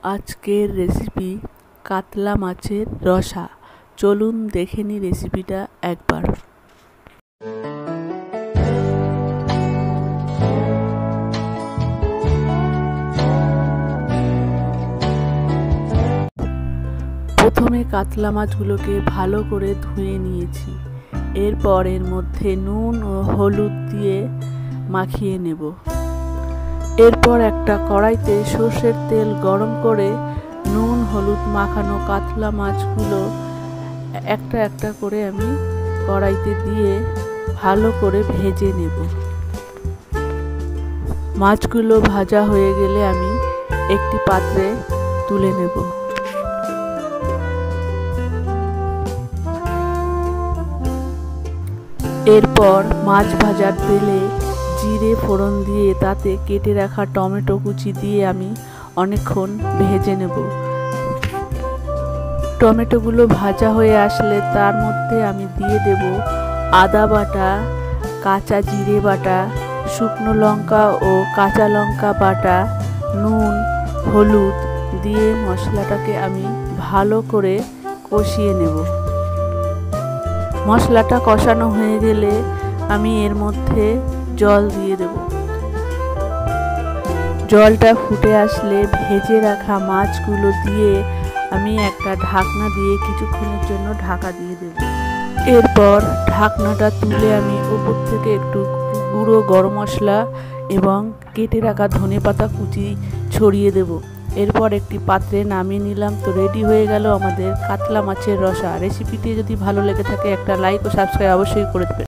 আজকের রেসিপি কাতলা মাছের রসা। চলুন দেখে নিই রেসিপিটা একবার। প্রথমে কাতলা মাছগুলোকে ভালো করে ধুয়ে নিয়েছি। এরপর এর মধ্যে নুন ও হলুদ দিয়ে মাখিয়ে নেব। এরপর একটা কড়াইতে সর্ষের তেল গরম করে নুন হলুদ মাখানো কাতলা মাছগুলো একটা একটা করে আমি কড়াইতে দিয়ে ভালো করে ভেজে নেব। মাছগুলো ভাজা হয়ে গেলে আমি একটি পাত্রে তুলে নেব। এরপর মাছ ভাজার তেলে জিরে ফোড়ন দিয়ে তাতে কেটে রাখা টমেটো কুচি দিয়ে আমি অনেকক্ষণ ভেজে নেব। টমেটোগুলো ভাজা হয়ে আসলে তার মধ্যে আমি দিয়ে দেব আদা বাটা, কাঁচা জিরে বাটা, শুকনো লঙ্কা ও কাঁচা লঙ্কা বাটা, নুন হলুদ দিয়ে মশলাটাকে আমি ভালো করে কষিয়ে নেব। মশলাটা কষানো হয়ে গেলে আমি এর মধ্যে জল দিয়ে দেব। জলটা ফুটে আসলে ভেজে রাখা মাছগুলো দিয়ে আমি একটা ঢাকনা দিয়ে কিছুক্ষণের জন্য ঢাকা দিয়ে দেব। এরপর ঢাকনাটা তুলে আমি উপর থেকে একটু গুঁড়ো গরম মশলা এবং কেটে রাখা ধনেপাতা কুচি ছড়িয়ে দেব। এরপর একটি পাত্রে নামিয়ে নিলাম। তো রেডি হয়ে গেল আমাদের কাতলা মাছের রসা। রেসিপিটি যদি ভালো লেগে থাকে একটা লাইক ও সাবস্ক্রাইব অবশ্যই করে দেবেন।